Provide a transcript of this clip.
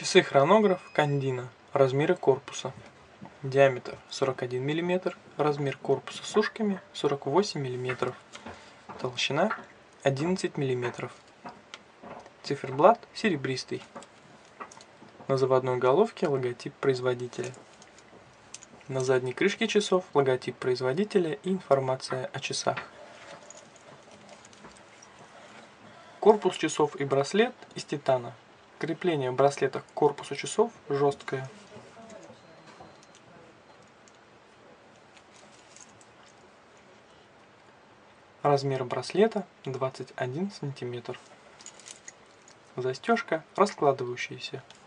Часы-хронограф Кандина. Размеры корпуса. Диаметр 41 мм, размер корпуса с ушками 48 мм, толщина 11 мм. Циферблат серебристый. На заводной головке логотип производителя. На задней крышке часов логотип производителя и информация о часах. Корпус часов и браслет из титана. Крепление браслета к корпусу часов жесткое. Размер браслета 21 см. Застежка раскладывающаяся.